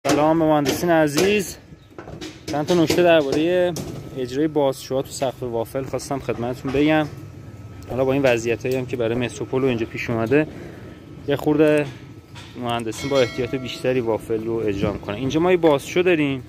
سلام به مهندسین عزیز. چند تا نکته درباره اجرای بازشوها تو سقف وافل خواستم خدمتتون بگم. حالا با این وضعیتایی هم که برای متروپول اینجا پیش اومده، یه خورده مهندسین با احتیاط بیشتری وافل رو اجرا میکنن. اینجا ما یه بازشو داریم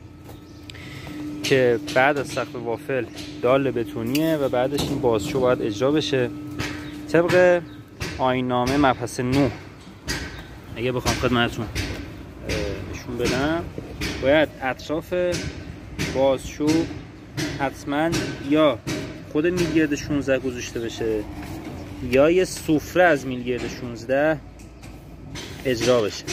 که بعد از سقف وافل دال بتونیه و بعدش این بازشو باید اجرا بشه طبق آیین‌نامه مبحث 9. اگه بخوام خدمتتون نشون بدم، باید اطراف بازشو حتما یا خود میلگرد 16 گذاشته بشه یا یه سفره از میلگرد 16 اجرا بشه.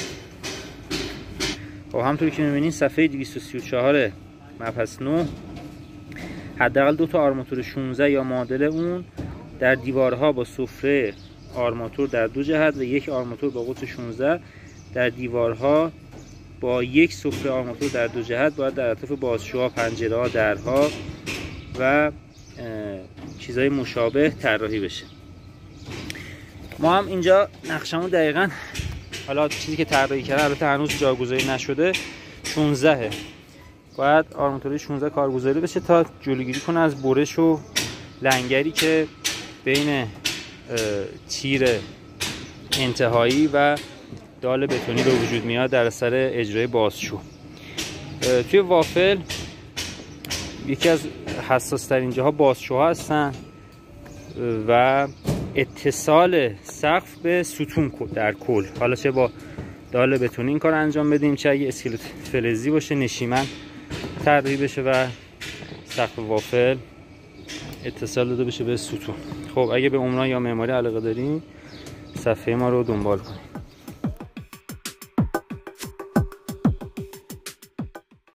خب همونطوری که میبینین صفحه 234 مبحث 9 حداقل 2 تا آرماتور 16 یا معادل اون در دیوارها با سفره آرماتور در 2 جهت و یک آرماتور با قطر 16 در دیوارها با یک سفره آرماتور در 2 جهت باید در اطراف بازشوها، پنجره‌ها، درها و چیزهای مشابه طراحی بشه. ما هم اینجا نقشمون دقیقاً حالا چیزی که طراحی کردن، البته هنوز جاگذاری نشده، 16 باید آرماتور 16 کارگذاری بشه تا جلوگیری کنه از برش و لنگری که بین تیر انتهایی و دال بتونی به وجود میاد در اثر اجرای بازشو. توی وافل یکی از حساس ترین جاها بازشوها هستن و اتصال سقف به ستون در کل، حالا چه با دال بتونی این کار انجام بدیم، چه اگه اسکلت فلزی باشه نشیمن طراحی بشه و سقف وافل اتصال داده بشه به ستون. خب اگه به عمران یا معماری علاقه دارین صفحه ما رو دنبال کنید.